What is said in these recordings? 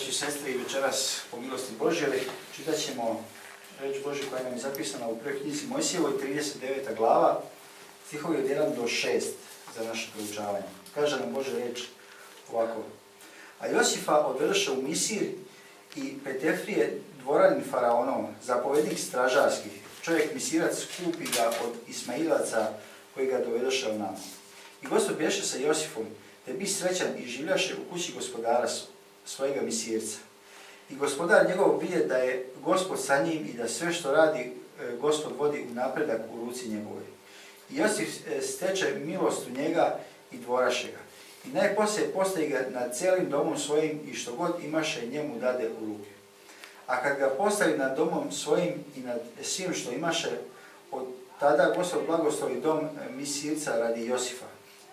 braći i sestre, i večeras po milosti Božjoj čitat ćemo reč Božju koja nam je zapisana u prvoj knjizi Mojsijevoj, 39. glava, stihovi od 1 do 6 za naše proučavanje. Kaže nam Božja reč ovako. A Josifa odvedoše u Misir i Petefrije, dvoranin faraonov, zapovednik stražarskih, čovjek Misirac, kupi ga od Ismailaca koji ga dovedoše u nama. I Gospod bješe sa Josifom, te bi srećan i življaše u kući gospodara svojega Misirca. I gospodar njegov vidje da je Gospod sa njim i da sve što radi Gospod vodi u napredak u ruci njegove. I Josif steče milost u njega i dvoraše ga. I najposlije postavi ga nad cijelim domom svojim i što god imaše njemu dade u ruke. A kad ga postavi nad domom svojim i nad svim što imaše, od tada Gospod blagoslovi dom Misirca radi Josifa.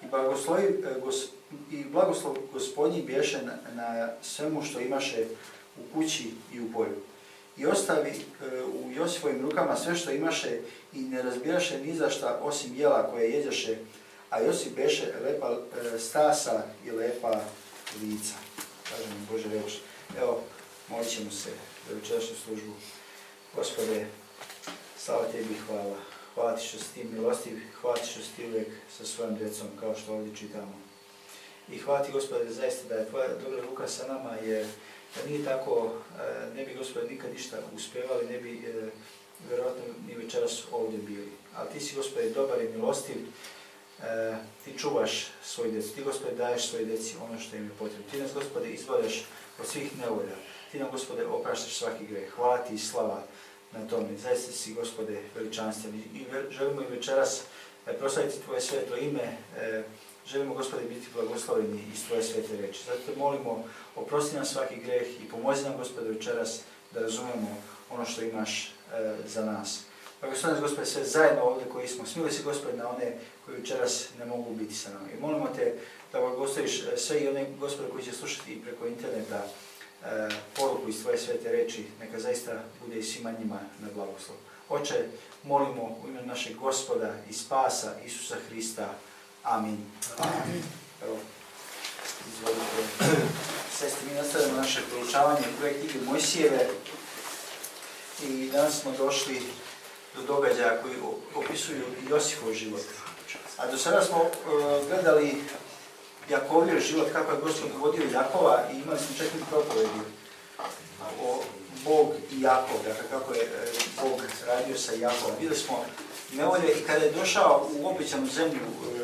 I blagoslov Gospodnji bješe na svemu što imaše u kući i u polju. I ostavi u Josifovim rukama sve što imaše i ne razbiraše ni za šta osim jela koje jeđaše, a Josif beše lepa stasa i lepa lica. Kaže mi Bože reč. Evo, molit ćemo se za večerašnju službu. Gospode, slava Tebi i hvala. Hvala Ti što si Ti milostiv, hvala Ti što si Ti uvijek sa svojom djecom, kao što ovdje čitamo. I hvala Ti, Gospode, zaista da je Tvoja dobra ruka sa nama, jer da nije tako, ne bi, Gospode, nikad ništa uspjevali, ne bi vjerojatno ni večeras ovdje bili. Ali Ti si, Gospode, dobar i milostiv, Ti čuvaš svoju djecu, Ti, Gospode, daješ svojoj djeci ono što im je potrebno. Ti nas, Gospode, izvodiš od svih nevolja. Ti nam, Gospode, opraštaš svaki greh. Hvala Ti i slava na tome. Zaista si, Gospode, veličanstven. I želimo i večeras proslaviti Tvoje sveto ime. Želimo, Gospode, biti blagosloveni iz Tvoje svete reči. Zato te molimo, oprosti nam svaki greh i pomozi nam, Gospode, večeras da razumemo ono što imaš za nas. Blagoslovi nas, Gospode, sve zajedno ovdje koji smo. Smili si, Gospode, na one koji večeras ne mogu biti sa nama. I molimo te da blagosloviš sve i one, Gospode, koji će slušati i preko interneta poruku iz Tvoje svete reči. Neka zaista bude i svima njima na blagoslov. Oče, molimo u ime našeg Gospoda i spasa Isusa Hrista. Amin. Amin. Evo, izvolite. Sestri, mi nastavljamo naše proučavanje prve knjige Mojsijeve i danas smo došli do događaja koji opisuju Josifov život. A do sada smo gledali Jakovljev život, kako je Gospod vodio Jakova i imali smo 4 propovedi o Bog i Jakov, dakle kako je Bog radio sa Jakovom. Vidjeli smo nevolje i kada je došao u obećanu zemlju,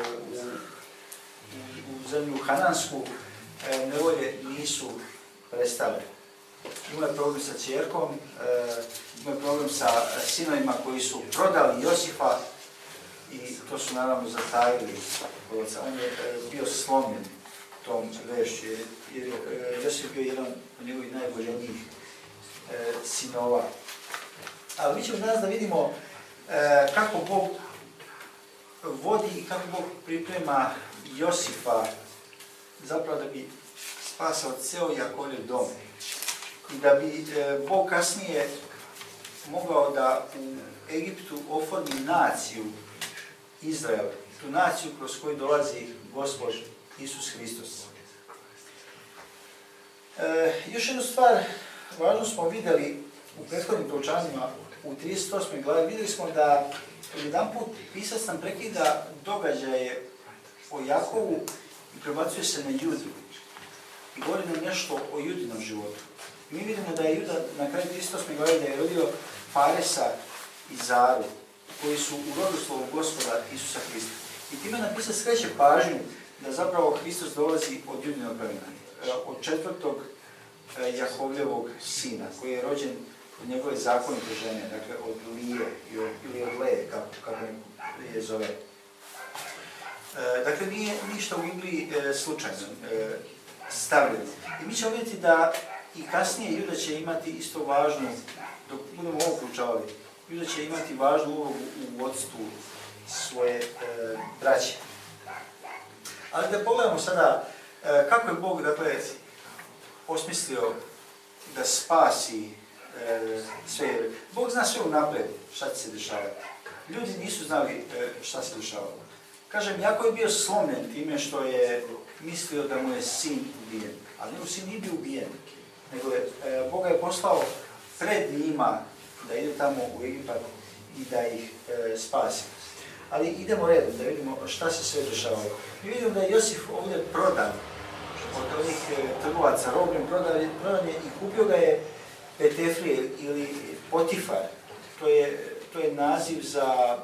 u zemlju Hanansku, nevolje nisu prestale. Imao je problem sa ćerkom, imao je problem sa sinovima koji su prodali Josifa i to su naravno zatajili. On je bio slomljen tom vešću jer Josif bio jedan od njegovih najvoljenijih sinova. Ali mi ćemo danas da vidimo kako Bog vodi i kako Bog priprema Josifa zapravo da bi spasao ceo Jakovljev dom. I da bi Bog kasnije mogao da u Egiptu oformi naciju Izrael, tu naciju kroz koju dolazi Gospod Isus Hristos. Još jednu stvar važno smo vidjeli u prethodnim proučavanjima u 38. glavi. Vidjeli smo da jedan put pisac nam prekida događaje o Jakovu i prebacuje se na Judu. I govori nam nešto o Judinom životu. Mi vidimo da je Juda na kraju 38. glavi da je rodio Faresa i Zaru, koji su u rodoslovu Gospoda Isusa Hrista. I time nam pisac skreće pažnju da zapravo Hristos dolazi od Judinog plemena, od 4. Jakovljevog sina, koji je rođen od njegove zakonite žene, dakle od Lije ili od Leje, kako je zove. Dakle, nije ništa u Bibliji slučajno stavljeno. I mi ćemo vidjeti da i kasnije Juda će imati isto važnu, dok budemo ovo proučavali, Juda će imati važnu ulogu u vodstvu svoje braće. Ali da pogledamo sada kako je Bog, dakle, osmislio da spasi sve. Bog zna sve unaprijed šta će se dešavati. Ljudi nisu znali šta se dešavalo. Kažem, Jakov je bio slomljen time što je mislio da mu je sin ubijen. Ali njegov sin nije bio ubijen. nego Bog ga je poslao pred njima da ide tamo u Egipat i da ih spasi. Ali idemo redom da vidimo šta se sve dešavalo. Mi vidimo da je Josif ovdje prodan od ovih trgovaca robljem, prodan je i kupio ga je Petefrije ili Potifar. To je naziv za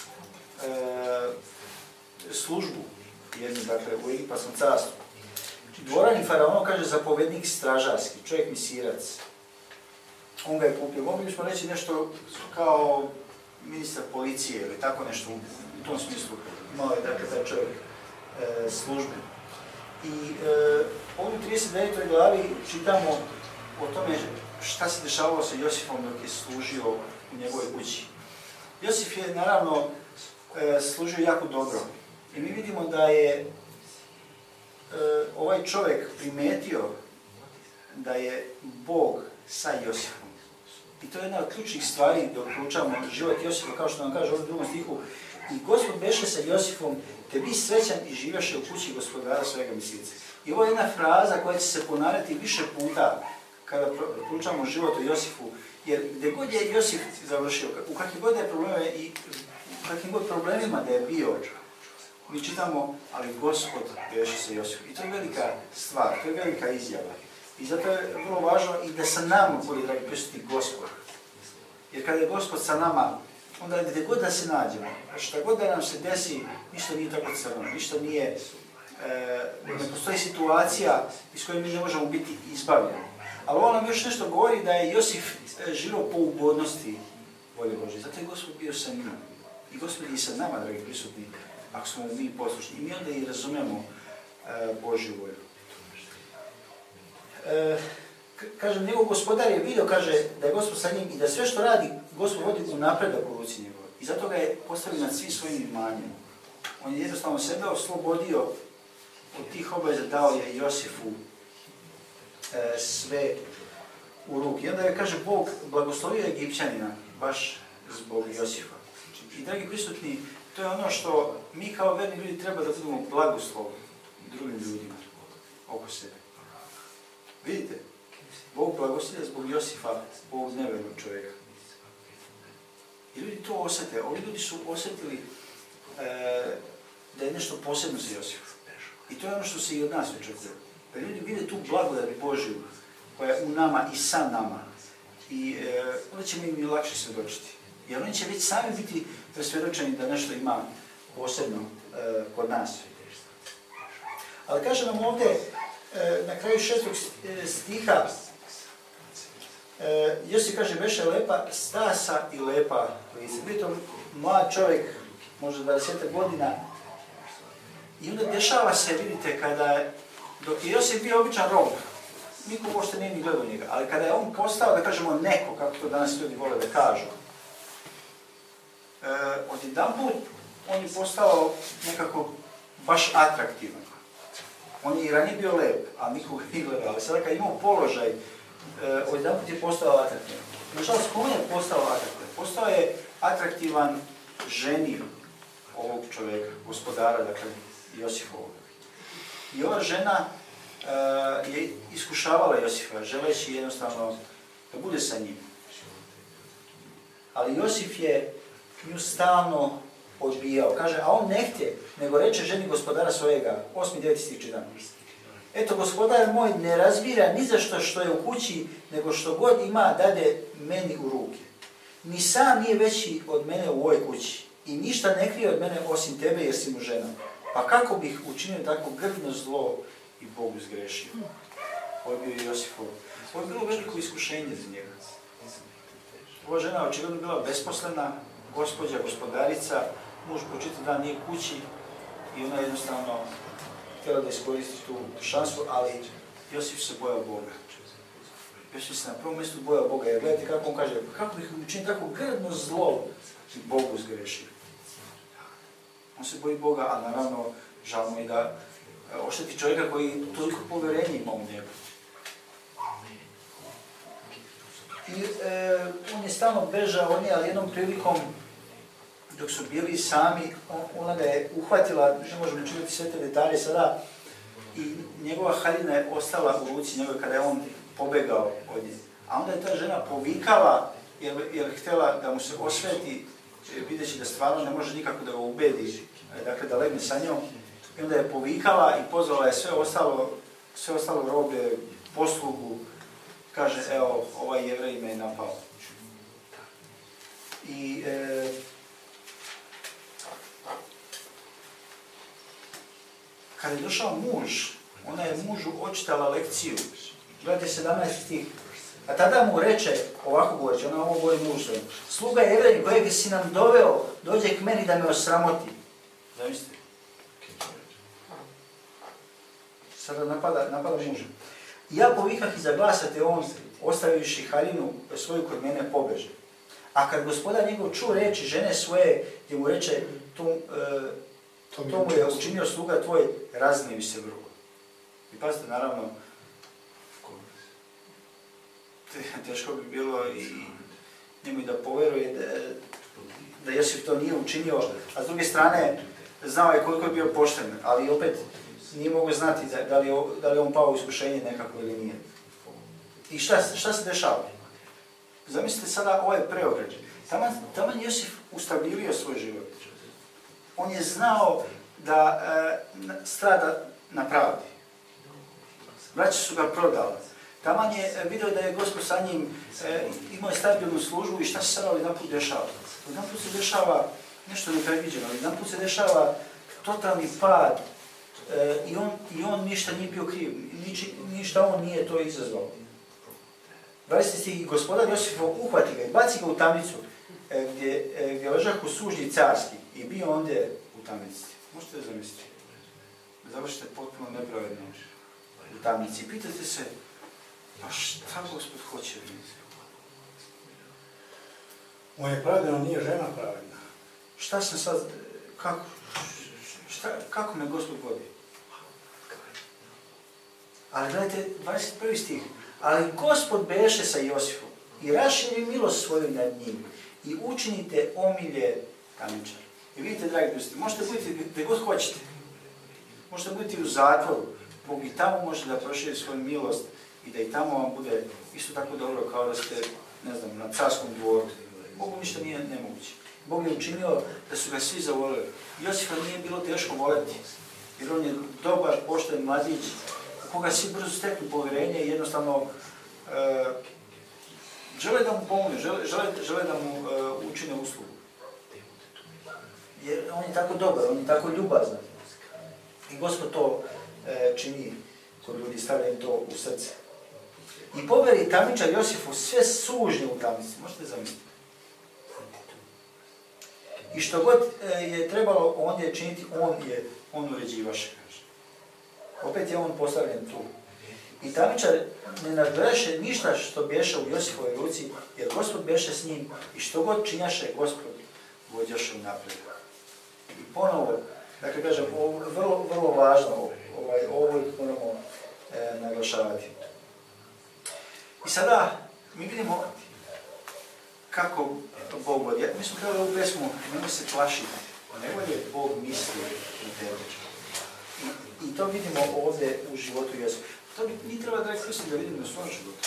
službu jednu, dakle, u Egipatskom carstvu. Dvoranin faraona kaže zapovednik stražarski, čovjek misirac. On ga je kupio. Mogli bismo reći nešto kao ministar policije ili tako nešto u tom smislu. Imao je, dakle, taj čovjek službe. I ovdje u 39. glavi čitamo o tome šta se dešavalo sa Josifom dok je služio u njegovoj kući. Josif je naravno služio jako dobro. I mi vidimo da je ovaj čovjek primetio da je Bog sa Josifom. I to je jedna od ključnih stvari dok proučavamo život Josifa, kao što nam kaže u ovom drugom stihu. I Gospod beše sa Josifom, te bi srećan i živeše u kući gospodara svojega mislice. I ovo je jedna fraza koja će se ponavljati više puta kada proučavamo život o Josifu, jer gdje god je Josif završio, u kakvim god je probleme i u kakvim god problemima da je bio, mi čitamo, ali Gospod beše sa Josifom. I to je velika stvar, to je velika izjava. I zato je vrlo važno i da sa nama bude, dragi prisutni, Gospod. Jer kada je Gospod sa nama, onda gdje god da se nađemo, šta god da nam se desi, ništa nije tako crno, ništa nije, ne postoji situacija iz koje mi ne možemo biti izbavljeni. Ali ovo nam još nešto govori da je Josif živio po ugodnosti volje Božje. Zato je Gospod bio sa njima. I Gospod je sa nama, dragi prisutni, ako smo mi poslušni. I mi onda i razumemo Božju volju. Kažem, njegov gospodar je vidio, kaže, da je Gospod sa njim i da sve što radi, Gospod vodi u napredak u ruci njegove. I zato ga je postavio nad svim svojim imanjem. On je jednostavno sebe oslobodio od tih obaveza, dao je Josifu sve u ruke. I onda je, kaže, Bog blagoslovio Egipćanina baš zbog Josifa. I dragi prisutni, to je ono što mi kao verni ljudi treba da budemo blagoslov drugim ljudima oko sebe. Vidite, Bog blagoslovio zbog Josifa, Bog nevernog čovjeka. I ljudi to osjete. Ovi ljudi su osjetili da je nešto posebno za Josifa. I to je ono što se i od nas očekuje. Da ljudi vide tu blagodat Božju koja je u nama i sa nama. I onda ćemo im i lakše svjedočiti. Jer oni će već sami biti presvjedočeni da nešto ima posebno kod nas. Ali kaže nam ovdje, na kraju 6. stiha, Josif kaže, beše lepa stasa i lepa lice. Vidite, mlad čovjek, možda 20 godina, i onda dešava se, vidite, kada, dok je Josif bio običan rob, niko uopšte nije ni gledao njega, ali kada je on postao, da kažemo, neko, kako to danas ljudi vole da kažu, odjedanput on je postao nekako baš atraktivan. On je i ranije bio lep, a niko ga nije gledao, ali sada kad je imao položaj, odjedanput je postao atraktivan. Nažalost, kome je postao atraktivan? Postao je atraktivan ženi ovog čovjeka, gospodara, dakle, Josifovog. I ova žena je iskušavala Josifa, želeći jednostavno da bude sa njim. Ali Josif je nju stalno odbijao. Kaže, a on ne htje, nego reče ženi gospodara svojega, 8. 9. stih čitam. Eto, gospodar moj ne razbira ni za što je u kući, nego što god ima dade meni u ruke. Ni sam nije veći od mene u ovoj kući i ništa ne krije od mene osim tebe jer si mu žena. Pa kako bih učinio tako grdno zlo i Bogu zgrešio? Ovo je bio Josifov. Ovo je bilo veliko iskušenje za njega. Ova žena očigledno bila besposlena, gospođa, gospodarica, muž po čitav dan nije kući i ona jednostavno htjela da iskoristi tu šansu, ali Josif se bojao Boga. Josif se na prvom mjestu bojao Boga, jer gledajte kako on kaže, kako bih učinio tako grdno zlo i Bogu zgrešio. On se boji Boga, a naravno žal mu i da ošteti čovjeka koji toliko povjerenja ima u njegu. I on je stalno bežao, ali jednom prilikom, dok su bili sami, ona ga je uhvatila, ne možemo čitati sve te detalje sada, i njegova haljina je ostala u ruci njegove kada je on pobegao od nje. A onda je ta žena povikala jer htjela da mu se osveti, videći da stvarno ne može nikako da ga ubedi, dakle da legne sa njom. I onda je povikala i pozvala je sve ostalo roblje, poslugu, kaže, evo, ovaj Jevrej me je napao. I kad je došao muž, ona je mužu očitala lekciju. Gledajte 17 stih. A tada mu reče, ovako govoreći, ona ovo govori muž svojim, sluga Jevrej kojeg si nam doveo, dođe k meni da me osramoti. Zamislite. Sada napada muža. I ja povikah iza glasa te on, ostavivši haljinu svoju kod mene pobeže. A kad gospodar njegov čuo reči žene svoje, gdje mu reče, to mu je učinio sluga tvoj, razgnevi se vrlo. I pazite, naravno, teško bi bilo i njemu da poveruje da Josif to nije učinio, a s druge strane, znao je koliko je bio pošten, ali opet nije mogu znati da li on pao u iskušenje nekako ili nije. I šta se dešava? Zamislite sada ovaj preokret. Taman Josif ustabilio svoj život. On je znao da strada na pravdi. Braća su ga prodali. Taman je vidio da je Gospod sa njim, imao je stabilnu službu i šta se sada jedanput dešava? Jedanput se dešava nešto nepredviđeno, jedanput se dešava totalni pad i on ništa nije bio kriv, ništa on nije to izazvao. 20 stih, gospodar Josifov uhvati ga i baci ga u tamnicu gdje ležak u sužnji carski i bio ondje u tamnici. Možete li zamisliti? Završite potpuno nepravedno u tamnici. Pitate se, pa šta Gospod hoće vidjeti? On je pravedan, on nije žena pravedna. Šta sam sad, kako me Gospod vodi? Ali gledajte, 21. stih. Ali Gospod beše sa Josifom i raširi milost svoju nad njim i učinite omilje tamničara. I vidite, dragi prijatelji, možete biti gdje god hoćete. Možete biti u zatvoru. Bog i tamo može da proširi svoju milost i da i tamo vam bude isto tako dobro kao da ste, ne znam, na carskom dvoru. Bogu ništa nije nemoguće. Bog je učinio da su ga svi zavolili. Josifa nije bilo teško voleti, jer on je dobar, pošten mladić, u koga svi brzo steknu povjerenje i jednostavno žele da mu pomogne, žele da mu učine uslugu. Jer on je tako dobar, on je tako ljubazan. I Gospod to čini kod ljudi, stavlja im to u srce. I poveri tamničar Josifu sve sužnje u tamnici, možete zamisliti. I što god je trebalo ondje činiti, on uređivaše, kaže. Opet je on postavljen tu. I tamničar ne nadgledaše ništa što bješe u Josifovoj ruci, jer Gospod beše s njim i što god činjaše, Gospod vođaše naprijed. I ponovo, dakle kažem, vrlo važno, ovo moramo naglašavati. I sada mi vidimo kako Bog vodi. Mi smo gledali ovu pesmu, nemoj se plašiti, nego je Bog misli u tebe. I to vidimo ovdje u životu Josifa. To mi treba, dragi prijatelji, da vidimo u svom životu.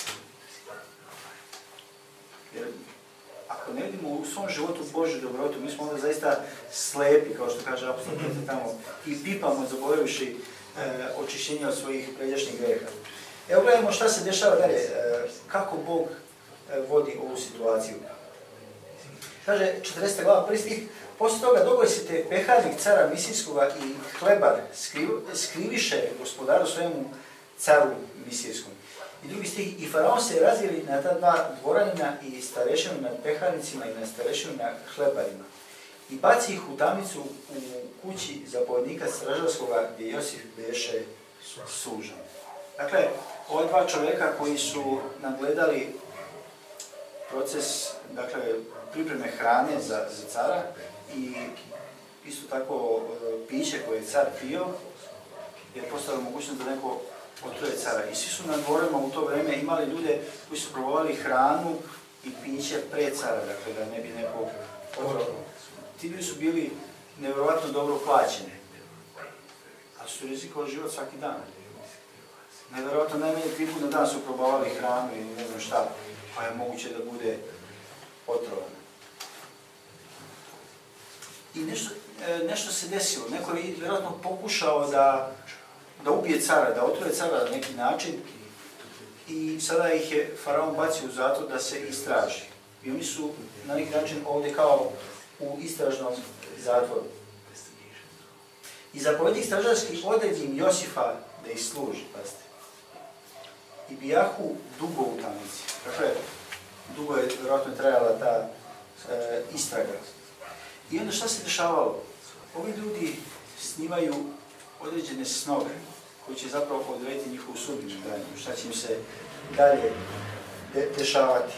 Jer ako ne vidimo u svom životu Božju dobrotu, mi smo onda zaista slepi, kao što kaže apostol Petar tamo, i pipamo zaboravivši očišćenje od svojih pređašnjih greha. Evo gledajmo šta se dešava dalje, kako Bog vodi ovu situaciju. Kaže 40. glava, prvi stih, poslije toga dogojsite peharnik cara Misijskoga i hlebar skriviše gospodaru svojemu caru Misijskom. I drugi stih, i faraon se razdijeli na ta dva dvoranina i starešinu nad peharnicima i na starešinu nad hlebarima. I baci ih u tamnicu u kući zapovjednika stražarskoga gdje Josif beše sužan. Dakle, ova dva čovjeka koji su nagledali proces, dakle, pripreme hrane za cara i isto tako piće koje je car pio, je postala mogućnost da neko otruje cara. I svi su na dvorima u to vrijeme imali ljude koji su probavali hranu i piće pre cara, dakle da ne bi neko otrao. Ti ljudi su bili nevjerovatno dobro plaćeni, ali su rizikovali život svaki dan. Nevjerojatno najmanje 3 puta na dan su probavali hranu i ne znam šta, pa je moguće da bude otrovana. I nešto se desilo, neko je vjerojatno pokušao da ubije cara, da otruje cara na neki način i sada ih je faraon bacio u zatvor da se istraži. I oni su na neki način ovdje kao u istražnom zatvoru. I zapovjednik stražarski odredi im Josifa da ih služi, pazite. I bijahu dugo u tamnici. Dakle, dugo je vjerojatno trajala ta istraga. I onda šta se dešavalo? Ovi ljudi snimaju određene snove koji će zapravo odrediti njihovu sudbinu dalje, šta će im se dalje dešavati.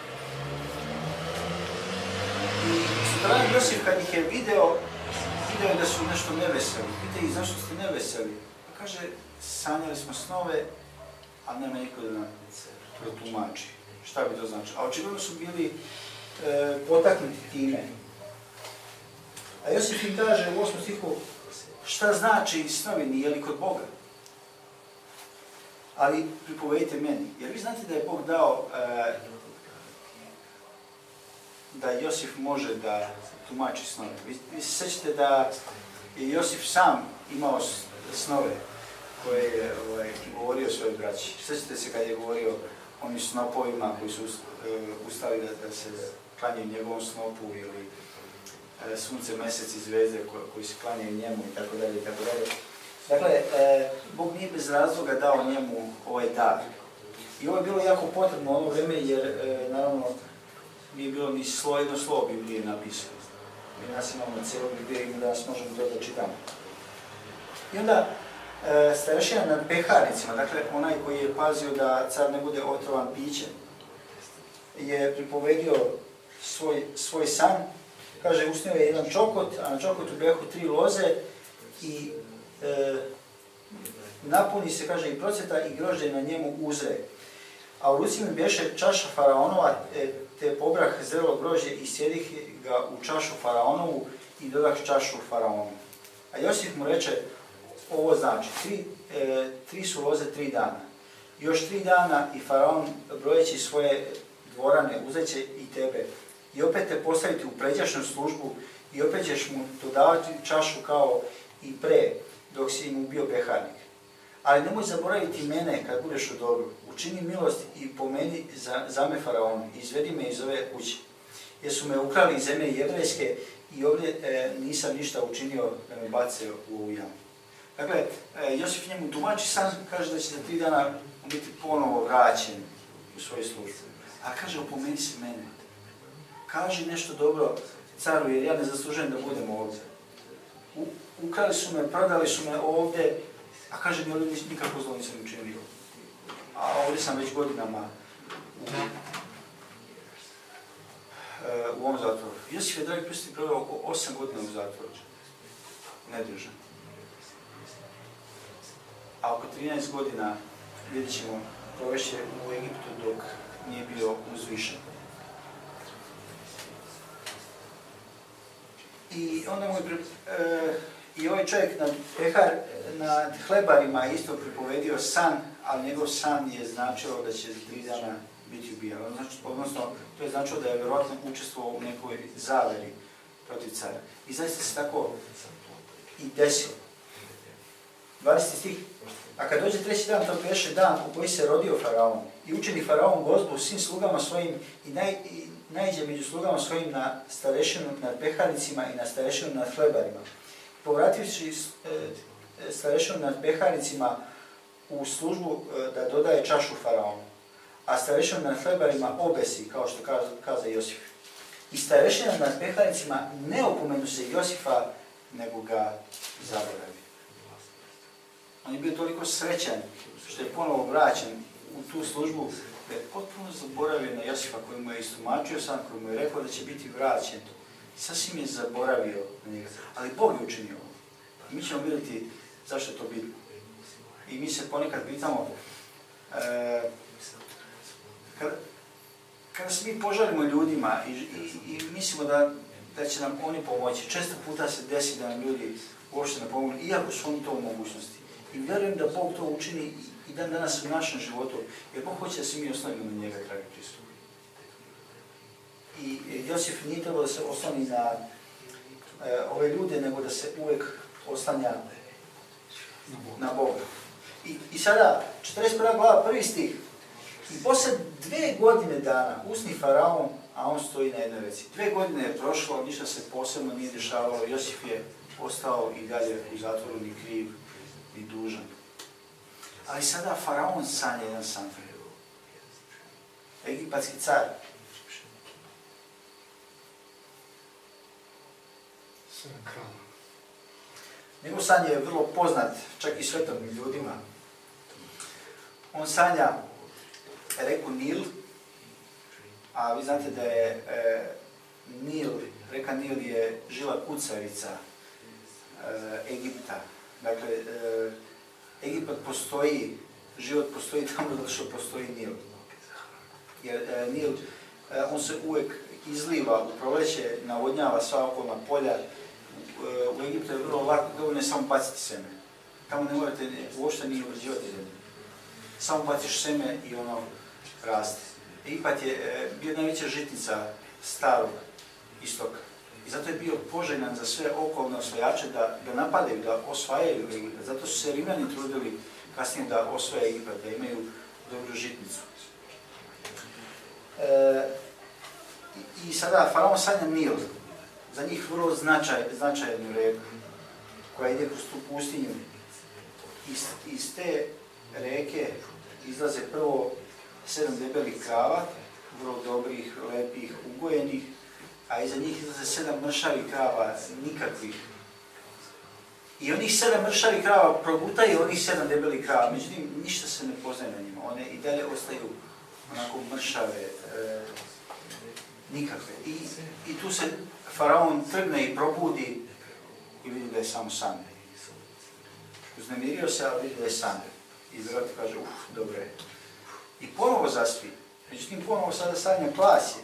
I sutradan Josif kad ih je video da su nešto neveseli. Pita ih zašto ste neveseli? Pa kaže, sanjali smo snove, ali nema niko da nam protumači. Šta bi to značilo? A očigledno su bili potaknuti time. A Josif im kaže u 8. stihu, šta znači snovi, nije li kod Boga? Ali pripovedite meni, jer vi znate da je Bog dao da Josif može da tumači snove. Vi se sjećate da je Josif sam imao snove koje je govorio svojoj braći. Sjećate se kad je govorio o onim snopovima koji su ustali da se klanjaju njegovom snopu ili sunce, mesec i zvezde koji se klanjaju njemu i tako dalje i tako dalje. Dakle, Bog nije bez razloga dao njemu ovaj dar. I ovo je bilo jako potrebno u ono vrijeme jer, naravno, nije bilo ni jedno slovo Biblije napisano. Mi nas imamo cijelu Bibliju i danas možemo to da čitamo. I onda starešina nad peharnicima, dakle onaj koji je pazio da car ne bude otrovan pićem, je pripovedio svoj san. Kaže, usnio je jedan čokot, a na čokotu bijahu 3 loze i napuni se, kaže, i proceta i grožđe na njemu uzre. A u ruci mi bješe čaša faraonova, te pobrah zrelo grožđe i sjedih ga u čašu faraonovu i dodah čašu faraonu. A Josif mu reče, ovo znači, 3 su loze 3 dana. Još 3 dana i faraon brojeći svoje dvorane uzeće i tebe. I opet te postaviti u pređašnju službu i opet ćeš mu dodavati čašu kao i pre, dok si mu bio peharnik. Ali nemoj zaboraviti mene kad budeš u dobru. Učini milost i pomeni za me faraonu i izvedi me iz ove kuće. Jer su me ukrali iz zemlje jevrejske i ovdje nisam ništa učinio da me bace u ovu jamu. Dakle, Josif njemu tumači san, kaže da će za 3 dana biti ponovo vraćen u svoju službu. A kaže, opomeni se mene. Kaži nešto dobro caru, jer ja ne zaslužujem da budem ovdje. Ukrali su me, prodali su me ovdje, a kaže mi ovdje nikako zlo nisam učinio. A ovdje sam već godinama u ovom zatvoru. Josif je, dragi prijatelji, proveo oko 8 godina u zatvoru. Nedužan. A oko 13 godina, vidjet ćemo, provešće u Egiptu dok nije bio uzvišen. I onda mu i ovaj čovjek nad hlebarima isto pripovedio san, ali njegov san je značilo da će 3 dana biti ubijan. Odnosno, to je značilo da je vjerojatno učestvovao u nekoj zaveri protiv cara. I zaista se tako i desilo. 20. stih. A kad dođe 3. dan, to beše dan u koji se rodio faraon. I učini faraon gozbu svim slugama svojim i naiđe među slugama svojim na starešinu nad peharnicima i na starešinu nad hlebarima. Povrativši starešinu nad peharnicima u službu da dodaje čašu faraonu, a starešinu nad hlebarima obesi, kao što kaza Josif. I starešina nad peharnicima ne opomenu se Josifa, nego ga zaboravi. On je bio toliko srećan što je ponovo vraćen u tu službu, da je potpuno zaboravio na Josifa koji mu je istumačio sam, koji mu je rekao da će biti vraćen. Sasvim je zaboravio na njega. Ali Bog je učinio ovo. I mi ćemo vidjeti zašto je to bitno. I mi se ponekad pitamo, kada se mi požalimo ljudima i mislimo da će nam oni pomoći, često puta se desi da nam ljudi uopšte ne pomogu, iako su oni to u mogućnosti. I vjerujem da Bog to učini i dan danas u našem životu, jer Bog hoće da se mi osnovimo na njega, dragi pristup. I Josif nije trebao da se osloni na ove ljude, nego da se uvijek oslanja na Boga. I sada, 41. glava, 1. stih. I poslije 2 godine dana usni faraon, a on stoji na jednoj reci. 2 godine je prošlo, ništa se posebno nije dešavalo, Josif je ostao i dalje u zatvoru, ni kriv, ni dužan. Ali sada faraon sanja jedan san. Egipatski car. Njegov san je vrlo poznat, čak i svetovnim ljudima. On sanja reku Nil, a vi znate da je reka Nil je žila kucavica Egipta. Dakle, Egipat postoji, život postoji tamo zato što postoji Nil. Jer Nil, on se uvijek izliva u proljeće, navodnjava sva okolna polja. U Egiptu je vrlo lako, dovoljno je samo baciti seme. Tamo ne morate uopšte ni obrađivati zemlju. Samo baciš seme i ono raste. Egipat je bio najveća žitnica starog istoka. I zato je bio poželjan za sve okolne osvajače da napadaju, da osvajaju Egipat. Zato su se Rimljani trudili kasnije da osvaja Egipat, da imaju dobru žitnicu. I sada faraon sanja Nil. Za njih vrlo značajnu reku koja ide kroz tu pustinju. Iz te reke izlaze prvo 7 debelih krava, vrlo dobrih, lepih, ugojenih, a iza njih izlaze 7 mršavih krava, nikakvih. I onih 7 mršavih krava progutaju onih 7 debelih krava, međutim ništa se ne poznaje na njima, one i dalje ostaju onako mršave, nikakve. I tu se faraon trgne i probudi i vidi da je samo san. Uznemirio se, ali vidi da je san. I vjerojatno kaže, dobro je. I ponovo zaspi. Međutim, ponovo sada sanja klasje.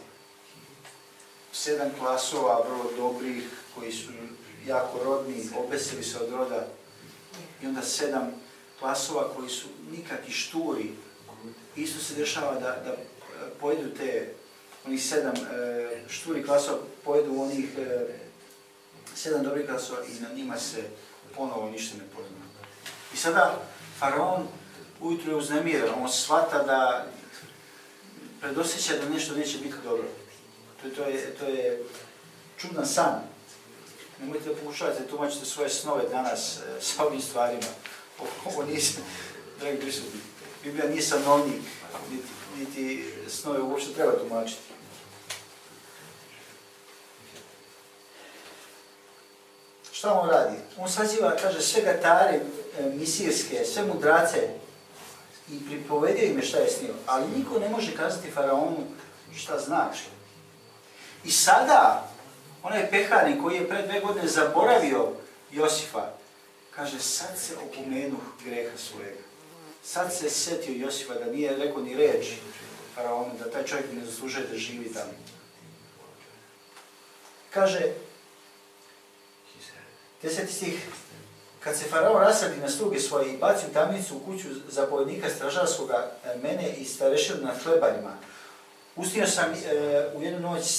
7 klasova, vrlo dobrih, koji su jako rodni, obesili se od roda. I onda 7 klasova koji su nikakvi šturi. Isto se dešava da pojedu onih 7 šturi klasova, pojedu onih 7 dobrih klasova i na njima se ponovo ništa ne pozna. I sada faraon ujutro je uznemiren, on shvata da predosjeća da nešto neće biti dobro. To je čudan san. Nemojte da pokušavate tumačiti svoje snove danas sa ovim stvarima. Ovo nije, dragi prisutni, Biblija nije sanovnik, niti snove uopšte treba tumačiti. Šta on radi? On saziva, kaže, sve gatare misirske, sve mudrace i pripovedio im šta je snio. Ali niko ne može kazati faraonu šta znači. I sada, onaj peharnik koji je pred 2 godine zaboravio Josifa, kaže, sad se opomenuh greha svojega. Sad se sjetio Josifa da nije rekao ni reč faraonu, da taj čovjek ne zaslužuje da živi tamo. Kaže, 10. stih, kad se faraon rasadi na sluge svoje i baci u tamnicu u kuću zapovjednika stražarskoga, mene i starešinu nad hlebarima, usnio sam u jednu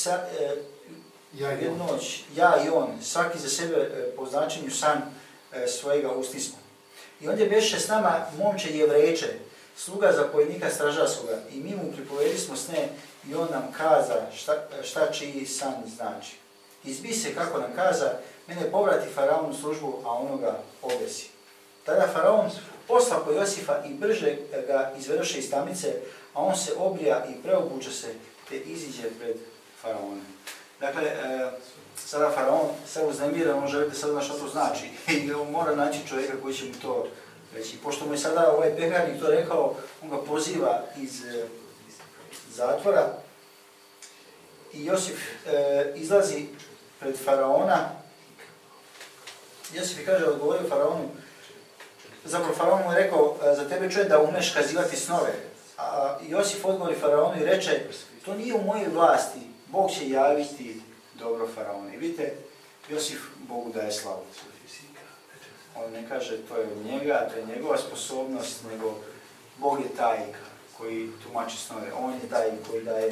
noć, ja i on, svaki za sebe po značenju san svojega usnismo. I ondje beše s nama momče Jevrejče, sluga zapovjednika stražarskoga, i mi mu pripovedi smo sne i on nam kaza šta čiji san znači. Izbi se kako nam kaza, mene povrati faraon u službu, a onoga obesi. Tada faraon posla po Josifa i brže ga izvedoše iz tamnice, a on se obrija i preobuče se, te iziđe pred faraonom. Dakle, sada faraon se uznemira, on želi da sad zna što to znači. I on mora naći čovjeka koji će mu to reći. Pošto mu je sada ovaj peharnik to rekao, on ga poziva iz zatvora. I Josif izlazi pred faraona. Josif kaže, odgovorio faraonu, zapravo faraon mu je rekao, za tebe čujem da umeš kazivati snove. A Josif odgovori faraonu i reče, to nije u mojoj vlasti, Bog će javiti dobro faraonu. I vidite, Josif Bogu daje slavu. On ne kaže to je od njega, to je njegova sposobnost, nego Bog je taj koji tumači snove, on je taj koji daje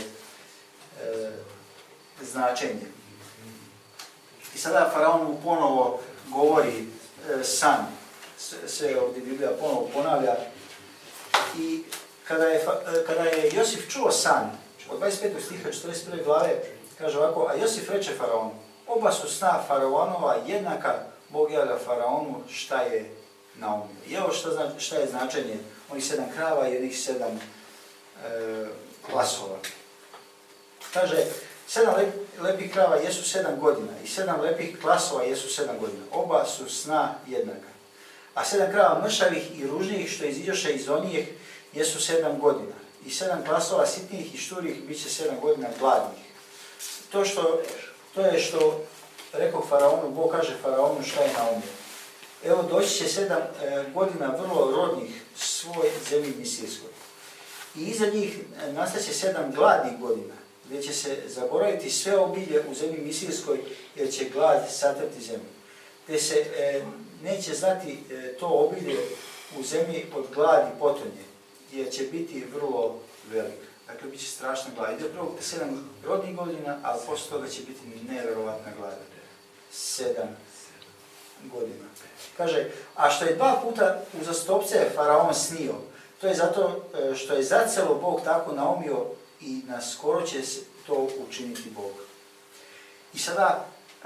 značenje. I sada faraon mu ponovo govori san, sve ovdje Biblija ponovo ponavlja. I kada je Josif čuo san, od 25. stiha 41. glave, kaže ovako, a Josif reče faraonu, oba su sna faraonova jednaka, Bog javlja faraonu šta je naumio. I evo šta je značenje onih 7 krava i onih 7 glasova. Kaže, 7 lepih krava jesu 7 godina i 7 lepih glasova jesu 7 godina. Oba su sna jednaka. A 7 krava mršavih i ružnijih što iziđoše iz onijeh jesu 7 godina. I 7 glasova sitnijih i šturih bit će 7 godina gladnih. To je što rekao faraonu, Bog kaže faraonu šta je naumio. Evo doći će 7 godina vrlo rodnih svoj zemlji Misirskoj. I iza njih nastaće 7 gladnih godina, gdje će se zaboraviti sve obilje u zemlji Misirskoj, jer će glad satrti zemlju. Te se neće znati to obilje u zemlji od gladi potonje, jer će biti vrlo velika. Dakle, bit će strašna glad. Ide prvo 7 rodnih godina, a poslije toga će biti nevjerovatna glada. 7 godina. Kaže, a što je 2 puta uzastopce faraon snio, to je zato što je zacelo Bog tako naumio i na skoro će to učiniti Bog. I sada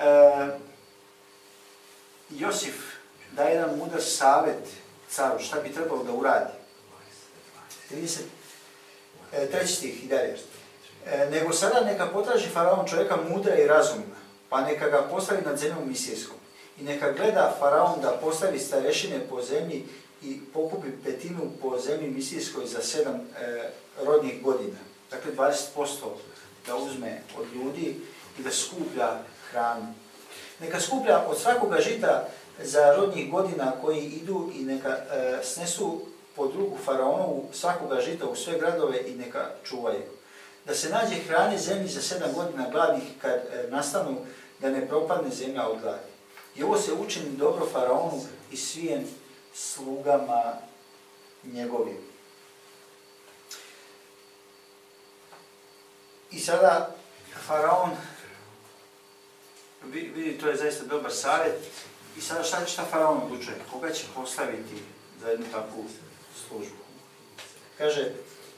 Josif daje jedan mudar savjet caru šta bi trebalo da uradi. 33. stih i dalje. Nego sada neka potraži faraon čovjeka mudra i razumna, pa neka ga postavi nad zemljom Misirskom. I neka gleda faraon da postavi starešine po zemlji i pokupi petinu po zemlji Misirskoj za 7 rodnih godina. Dakle, 20% da uzme od ljudi i da skuplja hranu. Neka skuplja od svakoga žita za rodnih godina koji idu i neka snesu pod ruku faraonovu svakoga žita u sve gradove i neka čuvaju. Da se nađe hrane zemlji za 7 godina gladnih kad nastanu, da ne propadne zemlja od gladi. I ovo se učini dobro faraonu i svim slugama njegovim. I sada faraon, vidi, to je zaista dobar savjet. I sada šta faraon odlučuje? Koga će postaviti za jednu takvu službu? Kaže,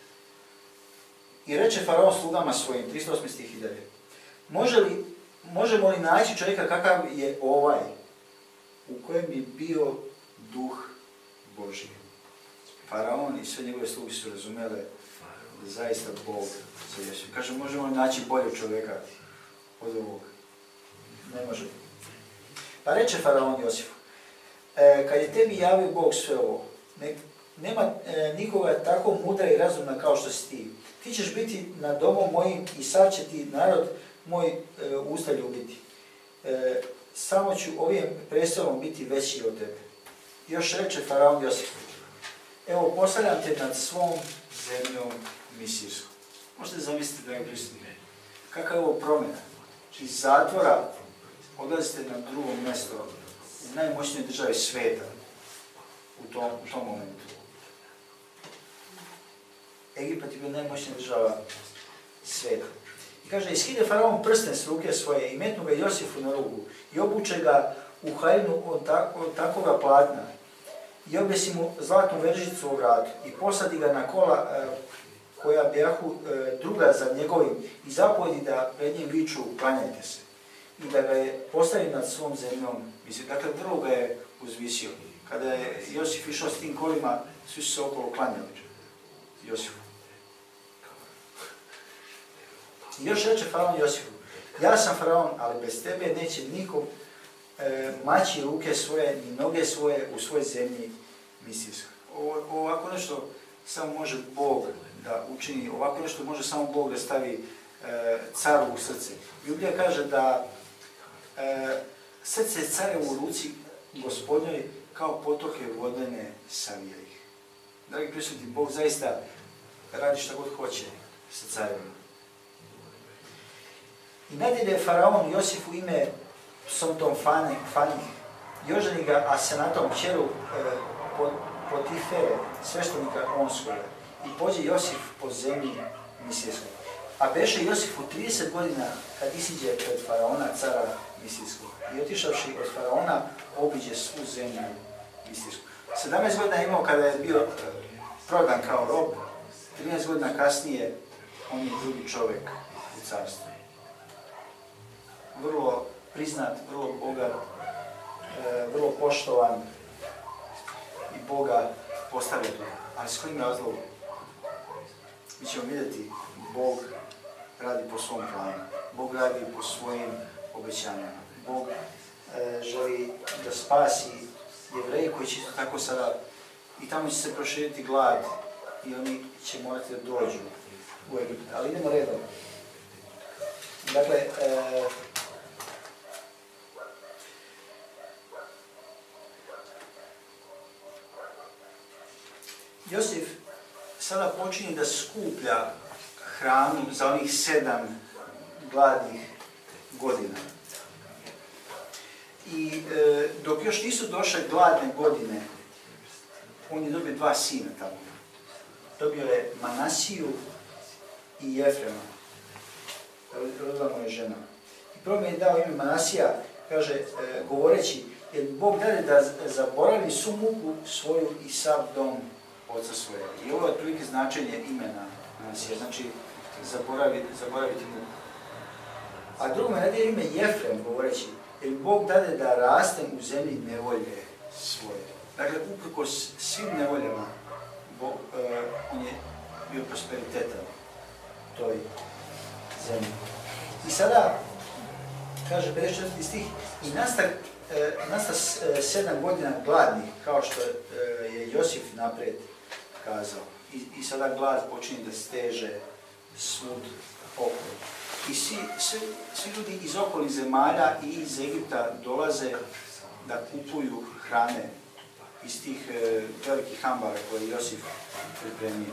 i reče faraon slugama svojim, 38. stih i dalje. Možemo li naći čovjeka kakav je ovaj, u kojem bi bio duh Božji? Faraon i sve njegove sluge su razumjele da zaista Bog se Josif. Kaže, možemo li naći boljeg čovjeka od ovog? Ne možemo. Pa reče faraon Josifu, kad je tebi javio Bog sve ovo, nema nikoga tako mudra i razumna kao što si ti. Ti ćeš biti nad domom mojim i sad će ti narod moj usta ljubiti. Samo ću ovim predstavom biti veći od tebe. Još reče faraon Josifu, evo postavljam te nad svom zemljom Misirskom. Možete zamisliti, dragi prisutni, kakva je ovo promjena. Iz zatvora odlazite na drugo mjesto u najmoćnijoj državi svijeta u tom momentu. Egipat je bio najmoćnija država svijeta. I kaže, iskide faraon prsten s ruke svoje i metnu ga Josifu na ruku i obuče ga u haljinu od takvoga platna i objesi mu zlatnu veržicu u vratu i posadi ga na kola koja bijahu druga za njegovim i zapojedi da pred njim viču klanjajte se. I da ga je postavio nad svom zemljom. Dakle, vrlo ga je uzvisio. Kada je Josif išao s tim kolima, svi su se okolo klanjali Josifu. I još reče faraon Josifu, ja sam faraon, ali bez tebe neće nikom maći ruke svoje ni noge svoje u svojoj zemlji Misirskoj. Ovako nešto samo može Bog da učini, ovako nešto može samo Bog da stavi caru u srce. Biblija kaže da srce care u ruci Gospodnjoj kao potoke vodene savija ih. Dragi prisutni, Bog zaista radi šta god hoće sa carevima. I nadalje je faraon Josif u ime Somtom Fani, i oženi ga Asenatom kćeru Potifere, sveštenika Onskoga, i pođe Josif po zemlji Misijskog. A beše Josif u 30 godina kad isiđe pred faraona, cara Misijskog. I otišavši od faraona, obiđe svu zemlju Misijsku. 17 godina je imao kada je bio prodan kao rob, 13 godina kasnije on je drugi čovjek u carstvu. Vrlo priznat, vrlo bogat, vrlo poštovan i Boga postavlja tu. Ali s kojim razlogom? Mi ćemo vidjeti, Bog radi po svom planu. Bog radi po svojim obećanjama. Bog želi da spasi Jevreje koji će tako sada i tamo će se proširiti glad i oni će morati da dođu u Egipt. Ali idemo redom. Dakle, Josif sada počinje da skuplja hranu za onih 7 gladnih godina. I dok još nisu došle gladne godine, on je dobio 2 sina tamo. Dobio je Manasiju i Jefrema. Rodila mu je žena. I prvo mi je dao ime Manasija, kaže, govoreći, jer Bog dade da zaboravi svu muku svoju i sav dom oca svoje. I ovo je otprilike značenje imena Manasija, znači zaboraviti muku. A drugo me daje ime Jefrem, govoreći, jer Bog dade da rastem u zemlji nevolje svoje. Dakle, uprkos svim nevoljama, on je bio prosperitetan u toj zemlji. I sada, kaže 54. stih, i nasta 7 godina gladnih, kao što je Josif napred kazao. I sada glad počinje da steže svud okolo. I svi ljudi iz okolnih zemalja i iz Egipta dolaze da kupuju hrane iz tih velikih ambara koje Josif pripremio.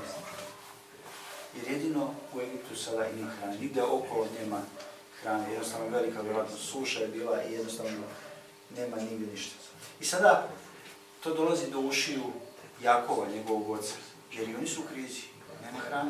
Jer jedino u Egiptu sada ima hrane. Nigde okolo nema hrane. Jednostavno velika vjerojatno suša je bila i jednostavno nema nigde ništa. I sada to dolazi do ušiju Jakova, njegovog oca. Jer i oni su u krizi. Nema hrane.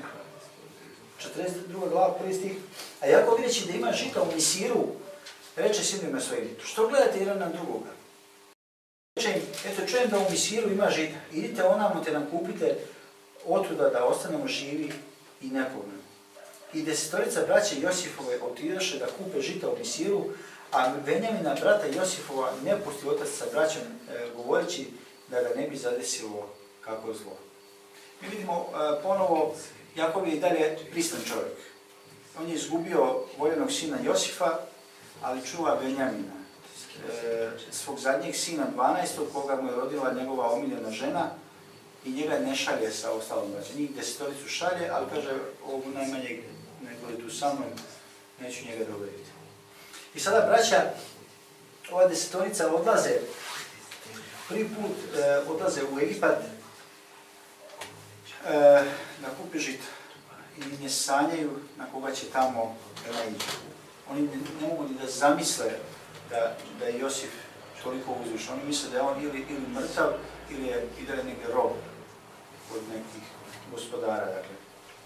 42. glava, 1. stih. A Jakov vidjeći da ima žita u Misiru, reče sinovima svojim, što gledate jedan na drugoga? Reče im, eto čujem da u Misiru ima žita, idite onamo te nam kupite otuda da ostanemo živi i nepogledni. I 10 braće Josifove otidoše da kupe žita u Misiru, a Benjamina, brata Josifova, ne pusti otac sa braćom, govoreći da ga ne bi zadesilo kako zlo. Mi vidimo ponovo, Jakov je i dalje pristan čovjek. On je izgubio voljenog sina Josifa, ali čuva Benjamina, svog zadnjeg sina 12. koga mu je rodila njegova omiljena žena i njega ne šalje sa ostalom braćom. Njih 10 šalje, ali kaže ovog najmanjeg nego je tu sa mnom, neću njega dogoditi. I sada braća, ova 10 odlaze, prvi put odlaze u Egipat, da kupi žita i ne sanjaju na koga će tamo naići. Oni ne mogu ni da zamisle da je Josif toliko uzvišen. Oni misle da je on ili mrtav ili je negdje rob od nekih gospodara. Dakle.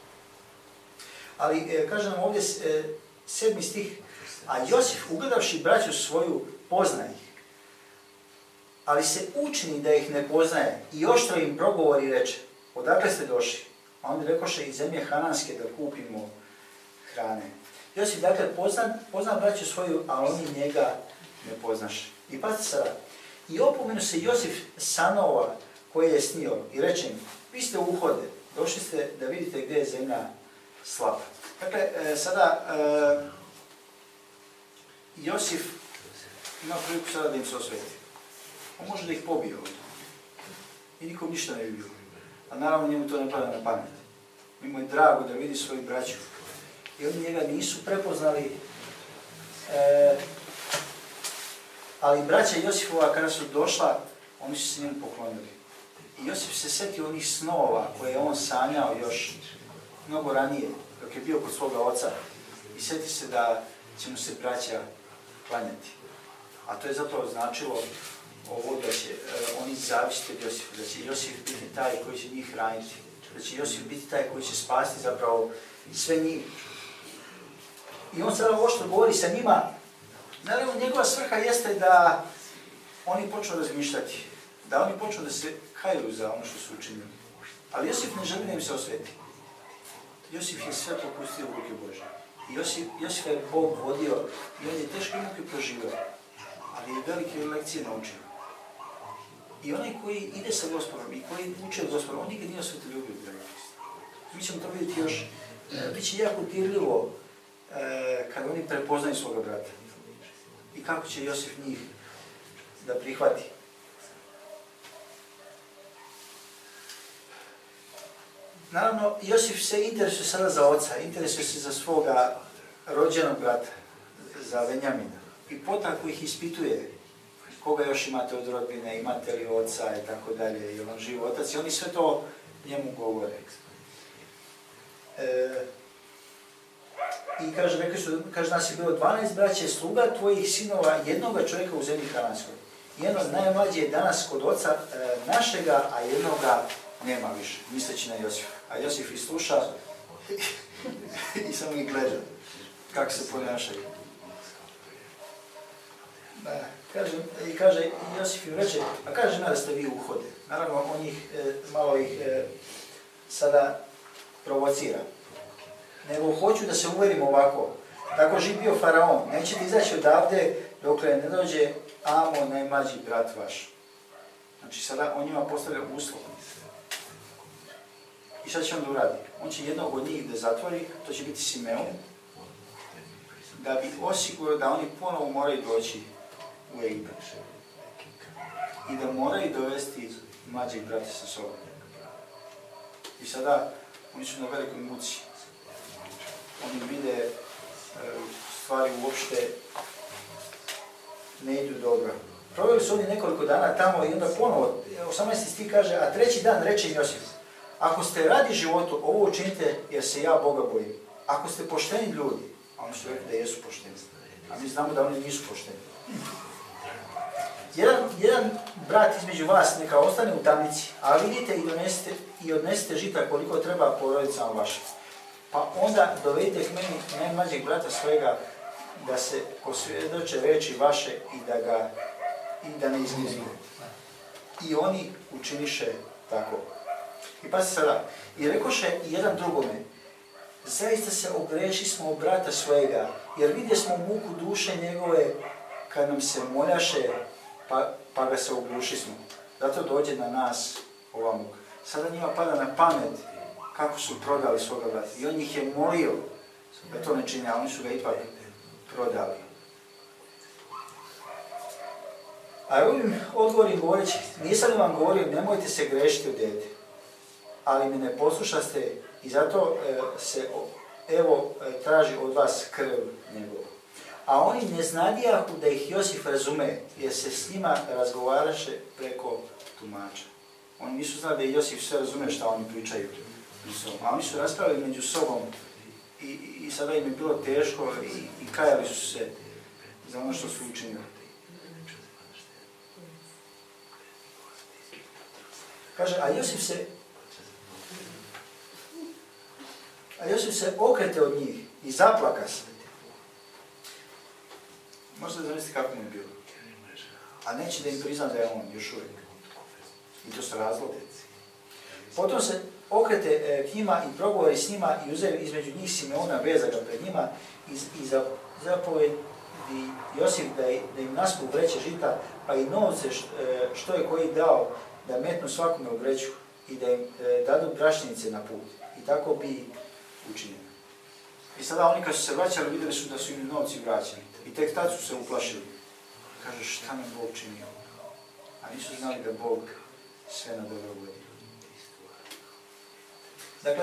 Ali kaže nam ovdje 7. stih, a Josif ugledavši braću svoju pozna ih, ali se učini da ih ne poznaje i oštro im progovori i reče, odakle ste došli? A oni rekoše iz zemlje Hananske da kupimo hrane. Josif dakle pozna braću svoju, a oni njega ne poznaše. I pazite sada, i opomenu se Josif sanova koje je snio i reče im, vi ste uhode, došli ste da vidite gdje je zemlja slaba. Dakle, sada Josif ima priliku sada da im se osveti. On može da ih pobije ovdje. I nikom ništa ne bi bilo. A naravno njemu to ne pada na pamet. Njemu je drago da vidi svoju braću. I oni njega nisu prepoznali, ali braća Josifova kada su došla, oni su se njemu poklonili. I Josif se setio onih snova koje je on sanjao još mnogo ranije, dok je bio kod svoga oca. I seti se da će mu se braća klanjati. A to je zapravo značilo ovo da će oni zavisiti od Josifa, da će Josif biti taj koji će njih hraniti, da će Josif biti taj koji će spasti zapravo sve njih. I on sada ovo što govori sa njima, naravno njegova svrha jeste da oni počnu razmišljati, da oni počnu da se kaju za ono što su učinili. Ali Josif ne želi da im se osveti. Josif je sve popustio u ruke Božje. Josif je Bog vodio i on je teške muke proživio, ali je velike lekcije naučio. I onaj koji ide sa Gospodom i koji uči od Gospodom, on nikad nije osvetoljubio. Mi ćemo to vidjeti još. Biće jako dirljivo kad oni prepoznaju svoga brata. I kako će Josif njih da prihvati. Naravno, Josif se interesuje sada za oca, interesuje se za svoga rođenog brata, za Benjamina. I potaku ih ispituje koga još imate od rodbine, imate li oca i tako dalje, je li on živ otac, i oni sve to njemu govore. I kaže, nas je bilo 12 braće, sluga tvojih sinova, jednoga čovjeka u zemlji Kananskoj. Jedno najmlađe je danas kod oca našega, a jednoga nema više, misleći na Josifa. A Josif ih sluša i samo ih gleda kako se ponašaju. I kaže, Josif im reče, a kaže da ste vi uhode. Naravno, on ih, malo ih sada provocira. Nego hoću da se uverim ovako. Tako živ bio faraon, nećete izaći odavde dokle ne dođe Amon, najmlađi brat vaš. Znači sada on njima postavlja uslov. I šta će on da uradi? On će jednog od njih da zatvori, to će biti Simeon, da bi osigurao da oni ponovo moraju doći u Egipat. I da moraju dovesti mlađeg brata sa sobom. I sada oni su na velikoj muci. Oni vide stvari uopšte ne idu dobro. Proveli su oni nekoliko dana tamo i onda ponovo, 18. stih kaže, a treći dan reče Josif, ako ste radi životu, ovo učinite jer se ja Boga bojim. Ako ste pošteni ljudi, a oni su rekli da jesu pošteni, a mi znamo da oni nisu pošteni. Jedan brat između vas neka ostane u tamnici, a vidite i odnesite žita koliko treba porodicama vašim. Pa onda dovedite k meni najmlađeg brata svojega da se posvjedoče reči vaše i da ne izmizuju. I oni učiniše tako. I pazi sada, i rekoše jedan drugome, zaista se ogreši smo o brata svojega, jer vidje smo muku duše njegove kad nam se moljaše, pa ga se ogluši smo. Zato dođe na nas ova muka. Sada njima pada na pamet kako su prodali svoga brata. I on ih je molio da to ne čine, a oni su ga ipak prodali. A ovim odgovorim govoreći, nisam li vam govorio, nemojte se grešiti u dete, ali me ne poslušaste i zato se, evo, traži od vas krv njegova. A oni ne znadijahu da ih Josif razume, jer se s njima razgovaraše preko tumača. Oni nisu znali da Josif sve razume šta oni pričaju. A oni su raspravili među sobom i sada im je bilo teško i kajali su se za ono što su učinili. Kaže, a Josif se okrete od njih i zaplaka se. Možete zamisliti kako mu je bilo. A neće da im prizna da je on još uvijek. I to su razloge. Potom se okrete k njima i progovori s njima i uzeo između njih Simeona, veza ga pred njima i zapovedi Josif da im naspu vreće žita, pa i novce što je koji dao da metnu svakome u vreću i da im dadu brašnice na put. I tako bi učinjeno. I sada oni kad su se vraćali vidjeli su da su im novci vraćeni. I tek tad su se uplašili. Kažu šta nam Bog činio? A nisu znali da Bog sve na dobro vodi. Dakle,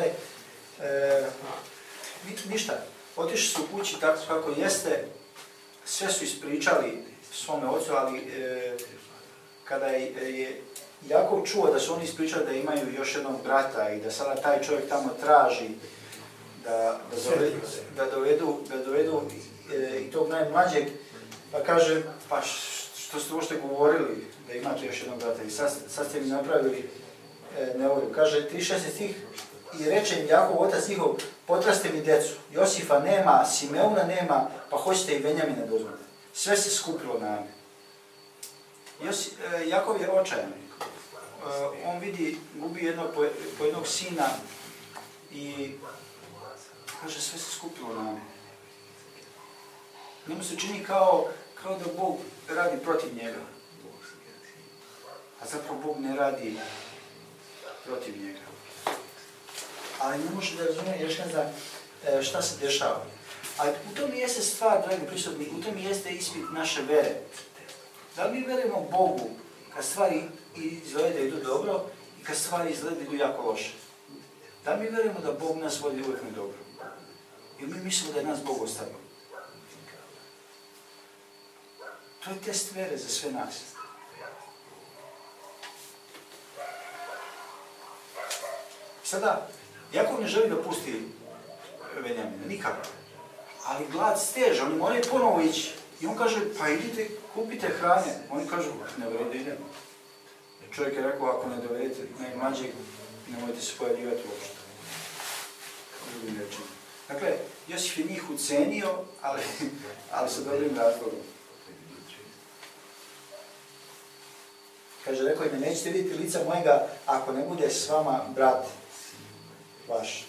ništa. Otišli su u kući tako kako jeste, sve su ispričali svome ocu, ali kada je Jakov čuo da su oni ispričali da imaju još jednog brata i da sada taj čovjek tamo traži da dovedu i tog najmlađeg, pa kaže, pa što ste uopšte govorili, da ih imate još jednog brata i sad ste mi napravili nevolju. Kaže 36. stih, i reče im Jakov, otac njihov, potraste mi decu. Josifa nema, Simeuna nema, pa hoćete i Benjamina da uzmete. Sve se skupilo na me. Jakov je očajan. On vidi, gubi po jednog sina i kaže sve se skupilo na me. Njemu se čini kao da Bog radi protiv njega. A zapravo Bog ne radi protiv njega. Ali ne može da razumije, još ne zna šta se dešava. Ali u tom jeste stvar, dragi prisutni, u tom jeste ispit naše vere. Da li mi verujemo Bogu kad stvari izgleda idu dobro i kad stvari izgleda idu jako loše? Da li mi verujemo da Bog nas vodi uvijek na dobro? Ili mi mislimo da je nas Bog ostavio? To je test vere za sve nas. Sada, Jakov ne želi da pusti Benjamina, nikako. Ali glad steže, oni moraju ponovo ići. I on kaže, pa idite, kupite hrane. Oni kažu, ne vredi, idemo. Čovjek je rekao, ako ne dovedete najmlađeg, nemojte se pojavljivati uopšte. Drugim rečima. Dakle, Josif je njih ucenio, ali sa dobrim razlogom. Kaže, rekao je, nećete vidjeti lica mojega ako ne bude s vama brat vaš.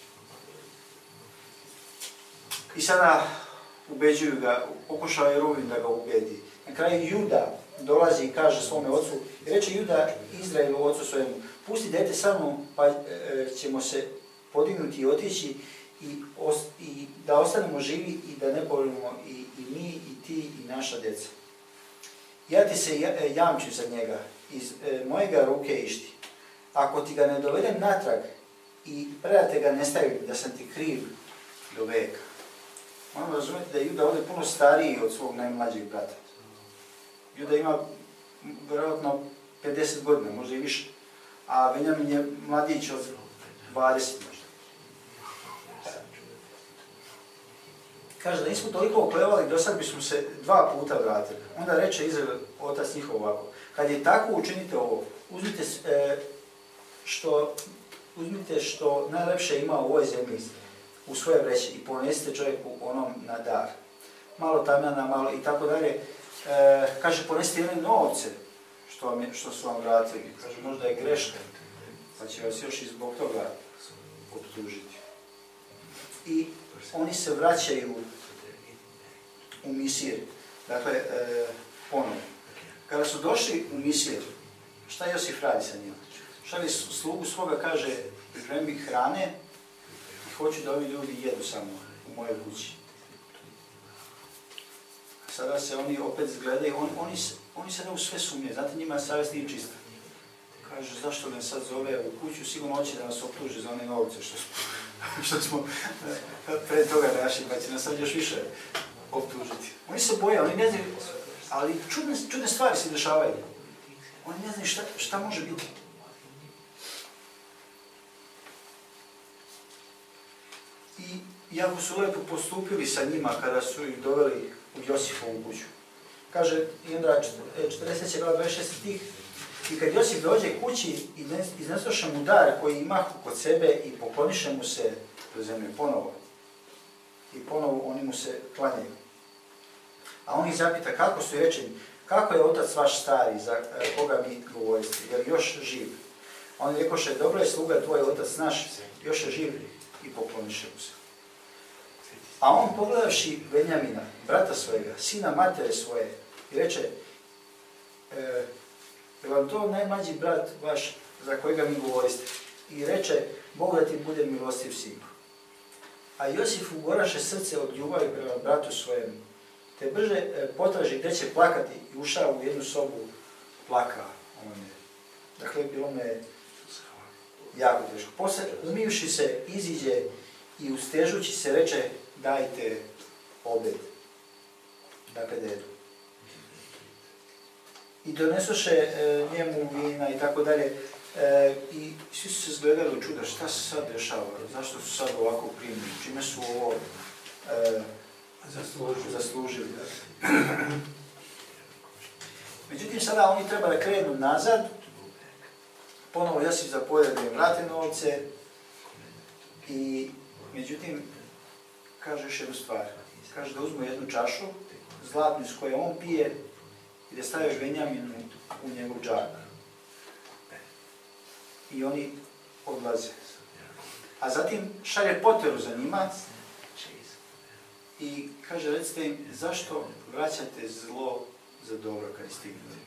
I sada ubeđuju ga, pokušao je Ruvin da ga ubedi. Na kraju Juda dolazi i kaže svome ocu, i reče Juda Izraelu ocu svojemu, pusti dete sa mnom pa ćemo se podignuti i otići i da ostanemo živi i da ne poginemo i mi i ti i naša djeca. Ja ti se jamčim za njega, iz mojega ruke išti. Ako ti ga ne dovedem natrag i predate ga ne stavim, da sam ti kriv do veka. Moramo razumjeti da je Juda ovdje puno stariji od svog najmlađeg brata. Juda ima vjerojatno 50 godina, možda i više. A Benjamin je mladić od 20 možda. Kaže da nismo toliko oklevali, do sad bismo se 2 puta vratili. Onda reče Izrael, otac njihov ovako. Kad je tako, učinite ovo. Uzmite što najlepše ima u ovoj zemlji u svoje vreće i ponesite čovjeku onom na dar. Malo tamjana, malo i tako dalje. Kaže, ponesite one novce što su vam vratili. Kaže, možda je greška, pa će vas još i zbog toga optužiti. I oni se vraćaju u Misir. Dakle, ponovno. Kada su došli u Misir, šta Josif radi sa njima? Šalje slugu svoga, kaže, pripremi hrane i hoću da ovi ljudi jedu samo u mojoj kući. Sada se oni opet zgledaju, oni sada u sve sumnje, znate, njima savjest nije čista. Kaže, zašto me sad zove u kuću, sigurno hoće da nas optuže za one novce što smo pre toga našli, pa će nas sad još više optužiti. Oni se boje, oni ne znaju, ali čudne stvari se dešavaju. Oni ne znaju šta može biti. I jako su lepo postupili sa njima kada su ih doveli u Josifovu kuću. Kaže, i onda 40. glava 26. stih, i kad Josif dođe kući i iznesoše mu dar koji ima kod sebe i pokloniše mu se do zemlje ponovo. I ponovo oni mu se klanjaju. A on ih zapita kako su i reče, kako je otac vaš stari, za koga mi govorite, je li još živ? A oni rekoše, dobro je sluga tvoj otac naš, još je živ i pokloniše mu se. A on pogledavši Benjamina, brata svojega, sina matere svoje, i reče, je vam to najmlađi brat vaš za kojega mi govoriste? I reče, Bog da ti bude milostiv sinu. A Josif ugoraše srce od ljubavi prema bratu svojemu, te brže potraži gdje će plakati i ušao u jednu sobu, plakao on je. Dakle, bilo me jako teško. Posle, umivši se, iziđe i ustežući se reče, dajte obed. Dakle, dedu. I donesoše njemu vina i tako dalje. I svi su se zgledali u čuda, šta se sad dešava, zašto su sad ovako primili, čime su ovo zaslužili. Međutim, sada oni treba da krenu nazad, ponovo Josif zapovjeda da im vrate novce i međutim, kaže još jednu stvar. Kaže da uzmu jednu čašu, zlatnu iz koje on pije i da stavio Benjaminu u njegov džak. I oni odlaze. A zatim šalje potjeru za njima i kaže, recite im, zašto vraćate zlo za dobro kad stignete?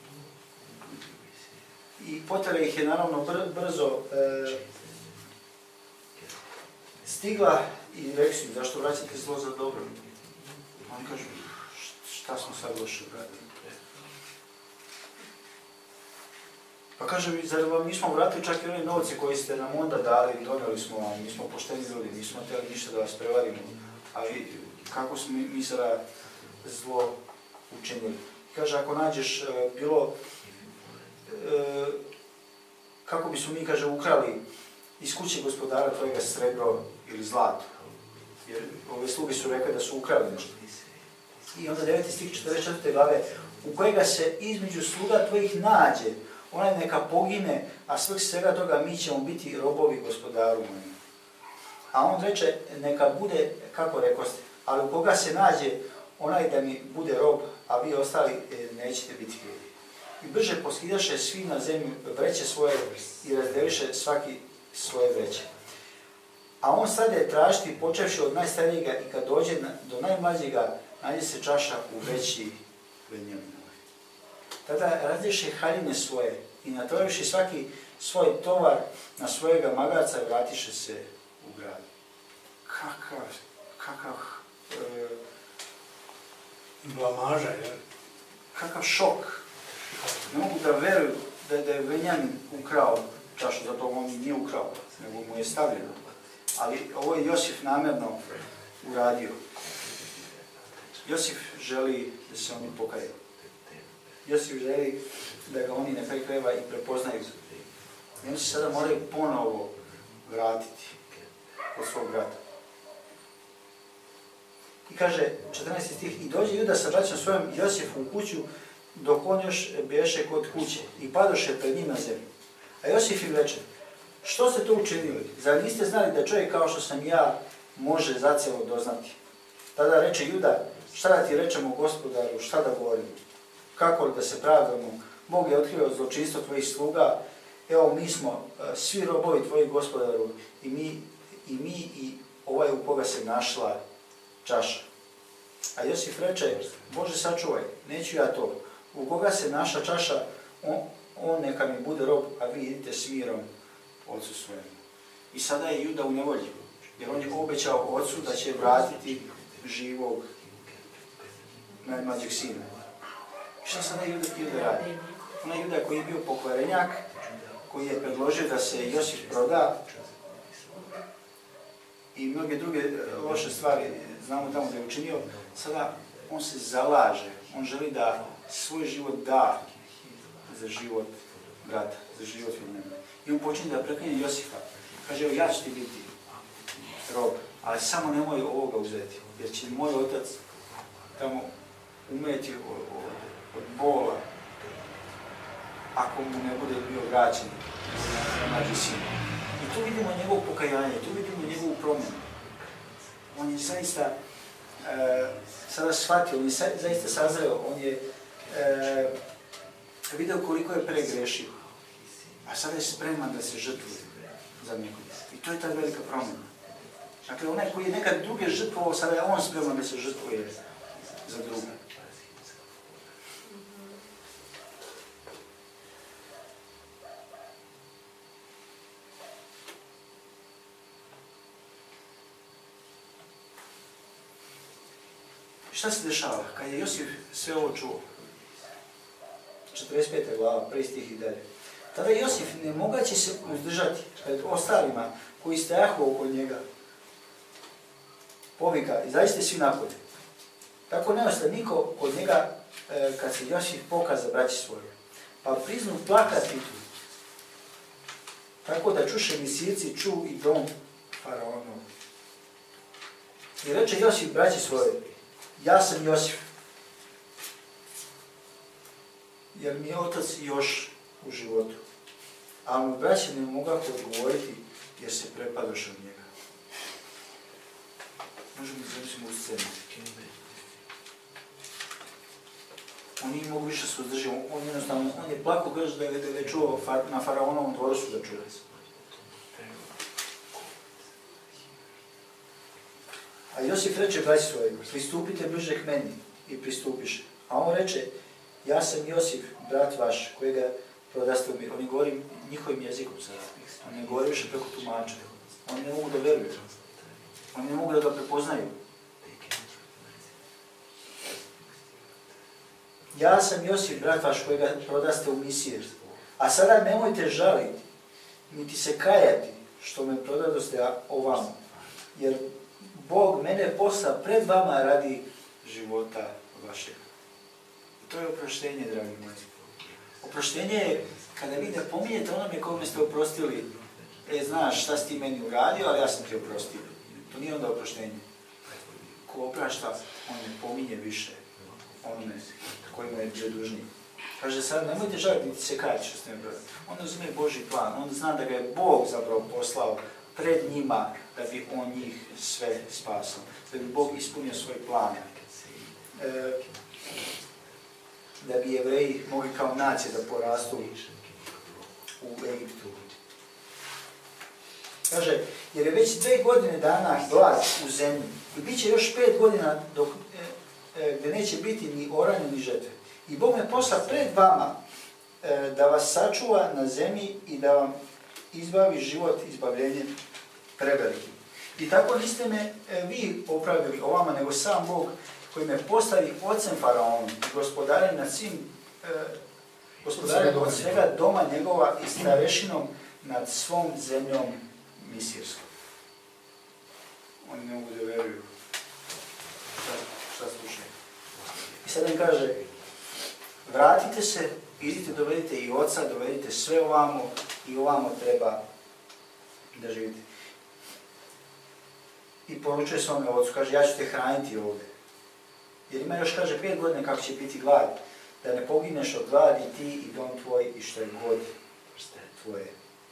I potjera ih je naravno brzo stigla i rekli su, zašto vraćate zlo za dobro? Oni kažu, šta smo sad loše vratili? Pa kaže, zar vam nismo vratili čak i one novce koji ste nam onda dali, donijeli smo vam, mi smo pošteni ljudi, nismo htjeli ništa da vas prevarimo, a vi, kako smo mi sada zlo učinili? Kaže, ako nađeš bilo, kako bismo mi, kaže, ukrali iz kuće gospodara tvojega srebro ili zlato, jer ove sluge su rekli da su ukrali nešto. I onda 9. stih 44. glave, u kojega se između sluga tvojih nađe, onaj neka pogine, a svrh svega toga mi ćemo biti robovi gospodaru mojim. A on reče, neka bude, kako rekoste, ali u koga se nađe, onaj da mi bude rob, a vi ostali nećete biti krivi. I brže poskidaše svi na zemlju vreće svoje i razdeliše svaki svoje vreće. A on stade tražiti, počevši od najstarijega i kad dođe do najmlađega, nađe se čaša u vreći Benjaminove. Tada razdješe haljine svoje i natovivši svaki svoj tovar na svojega magarca vratiše se u grad. Kakav blamaža, jel? Kakav šok. Ne mogu da veruju da je Benjamin ukrao čašu, zato on nije ukrao, nego mu je stavljeno. Ali ovo je Josif namjerno uradio. Josif želi da se oni pokaju. Josif želi da ga oni ne prekreva i prepoznaju. I oni se sada moraju ponovo vratiti od svog brata. I kaže, 14. stih, i dođe Juda sa braćom svojom Josifu u kuću, dok on još bješe kod kuće i padoše pred njim na zemlju. A Josif im reče, što ste to učinili? Zar niste znali da čovjek kao što sam ja može zacijelo doznati? Tada reče Juda, šta da ti rečemo gospodaru, šta da govorimo? Kako da se pravdamo? Bog je otkrio zločinstvo tvojih sluga, evo mi smo svi robovi tvoji gospodaru i mi i ovaj u koga se našla čaša. A Josif reče, Bože sačuvaj, neću ja to. U koga se naša čaša, on neka mi bude rob, a vi idite s mirom ocu svojemu. I sada je Juda u nevolji, jer on je obećao ocu da će vratiti živog najmlađeg sina. Šta sada Juda radi? Onaj Juda koji je bio pokvarenjak, koji je predložio da se Josif proda i mnoge druge loše stvari, znamo tamo da je učinio, sada on se zalaže, on želi da svoj život da za život brata, za život Benjamina. I on počinje da preklinje Josifa. Kaže, evo ja ću ti biti rob, ali samo nemoj ovoga uzeti, jer će moj otac tamo umeti od bola ako mu ne bude bio vraćen za mlađi sin. I tu vidimo njegovo pokajanje, tu vidimo njegovu promjenu. On je zaista sada shvatio, on je zaista sazreo, on je video koliko je pregrešio, a sada je spreman da se žrtvuje za nekog. I to je ta velika promjena. Dakle, onaj koji je nekad druge žrtvovao, sada je on spreman da se žrtvuje za druge. Šta se dešava? Kad je Josif sve ovo čuo, 45. glava, prvi stih i dalje. Tada Josif ne mogaće se uzdržati pred ostalima koji stajahu oko njega. Povika, izađite svi napolje. Tako ne ostaje niko od njega kad se Josif pokaza braći svoje. Pa priznu plakati tu. Tako da čuše misirci, ču i dom faraonov. I reče Josif braći svoje, ja sam Josif. jer mi je otac još u životu. Ali mu braći ne mogao odgovoriti jer se prepadoše od njega. Možemo da zamislimo u scenu. On nije mogu više se uzdržiti, on je plako kaže da je čuo na faraonovom dvoru su da čuje. A Josif reče braći svojim, pristupite bliže k meni i pristupiše. A on reče, ja sam Josif, brat vaš, kojega prodaste u mir. Oni govori njihovim jezikom sada. Oni ne govori više preko tumača. Oni ne mogu da veruju. Oni ne mogu da ga prepoznaju. Ja sam Josif, brat vaš, kojega prodaste u Misir. A sada nemojte žaliti, niti se kajati što me prodadoste ovamo. Jer Bog mene posla pred vama radi života vašeg. To je oproštenje, dragi moji. Oproštenje je kada vi ne pominjete onome kome ste oprostili, znaš šta si ti meni uradio, ali ja sam ti oprostio. To nije onda oproštenje. Ko oprašta, on ne pominje više onome kojima je bio dužni. Kaže sad, nemojte žaliti niti se kajati što ste me prodali. On razumije Božji plan, on zna da ga je Bog zapravo poslao pred njima da bi on njih sve spasao. Da bi Bog ispunio svoj plan. Da bi Jevreji mogli kao nacija da porastu u Egiptu. Kaže, jer je već 2 godine dana glad u zemlji i bit će još 5 godina gdje neće biti ni oranja ni žetve. I Bog me posla pred vama da vas sačuva na zemlji i da vam izbavi život izbavljenjem prevelikim. I tako niste me vi opravili o vama, nego sam Bog koji me postavi ocem faraonu, gospodarem nad svim, gospodarem od svega doma njegova i starešinom nad svom zemljom misirskom. Oni ne mogu da veruju šta slušaju. I sad im kaže, vratite se, idite, dovedite i oca, dovedite sve ovamo i ovamo treba da živite. I poručuje svome ocu, kaže, ja ću te hraniti ovdje. Jer ima još, kaže, 5 godina kako će biti glad, da ne pogineš od gladi ti i dom tvoj i što je god tvoje.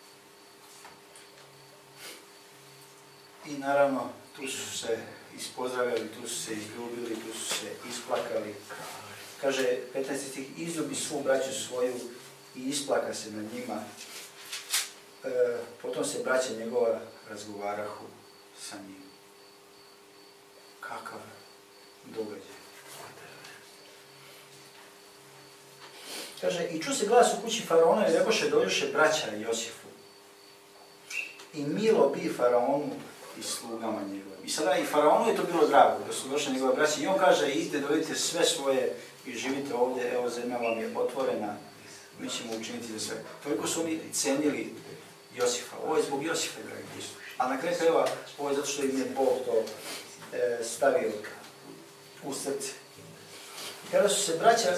I naravno, tu su se ispozdravili, tu su se izljubili, tu su se isplakali. Kaže, 15. stih, izljubi svu braću svoju i isplaka se nad njima. Potom se braća njegova razgovarahu sa njim. Kakav događaj. Kaže, i ču se glas u kući faraona i rekoše dođoše braća Josifu. I milo bi faraonu i slugama njegovim. I sada i faraonu je to bilo drago da su došli njegove braće. I on kaže, idite, dovedite sve svoje i živite ovdje, evo zemlja vam je otvorena, mi ćemo učiniti za sve. Toliko su oni cenili Josifa. Ovo je zbog Josifa, dragi Kristu. A na kraju krajeva, ovo je zato što im je Bog to stavio u srce. Kada su se braća,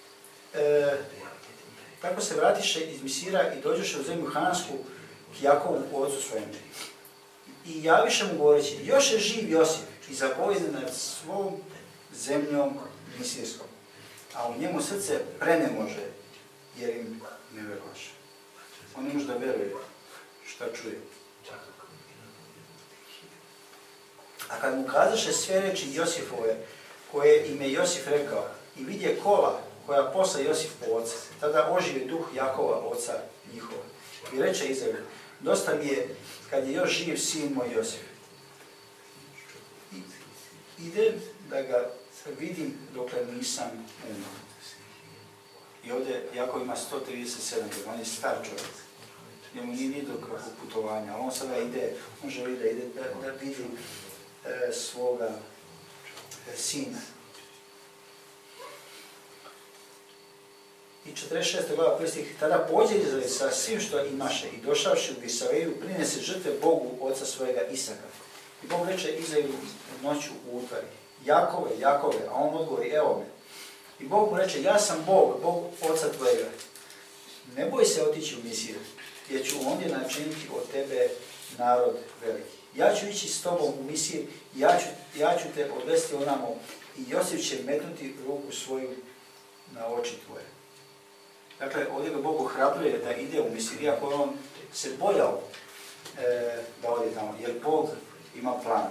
tako se vratiše iz Misira i dođeše u zemlju Hanansku k Jakovu ocu svojem. I javiše mu govoreći, još je živ Josif i zapovjede nad svom zemljom misirskom. A u njemu srce prene može, jer im ne verovaše. On ne može da veruje šta čuje. A kad mu kazaše sve reči Josifove, koje im je Josif rekao, i vidje kola koja posla Josif po oca, tada oživi duh Jakova, oca njihova. I reče Izrael, dosta mi je kad je još živ sin moj Josif. Idem da ga vidim dokle nisam umro. I ovdje Jakov ima 137 godina, on je star čovjek. Njemu nije do kakvog putovanja, on sada ide, on želi da ide da vidi svoga sina. I 46. glava prvi stih, tada pođe Izrael sa svim što imaše i došavši u Bisaveju, prinese žrtve Bogu oca svojega Isaka. I Bog reče Izraelu noću u utvari, Jakove, Jakove, a on odgovori, evo me. I Bog mu reče, ja sam Bog, Bog oca tvojega. Ne boj se otići u Misir, jer ću ondje načiniti od tebe narod veliki. Ja ću ići s tobom u Misir, ja ću te odvesti onamo i Josif će metnuti ruku svoju na oči tvoje. Dakle, ovdje ga Bog ohrabruje da ide u misiju, iako on se bojao da ode tamo, jer Bog ima plan.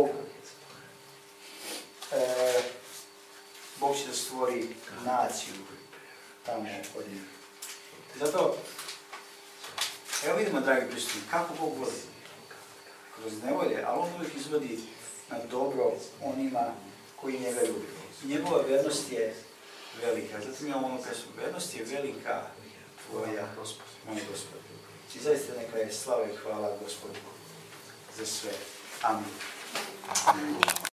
Bog će da stvori naciju tamo od njih. Zato, evo vidimo, dragi prisutni, kako Bog vodi. Kroz nevolje, ali on uvijek izvodi na dobro onima koji njega ljubi. I njegova vjernost je velika. Zato mi imamo onu pesmu, vjernost je velika tvoja, moj Gospod. I zaista neka je slava i hvala Gospodu za sve. Amin.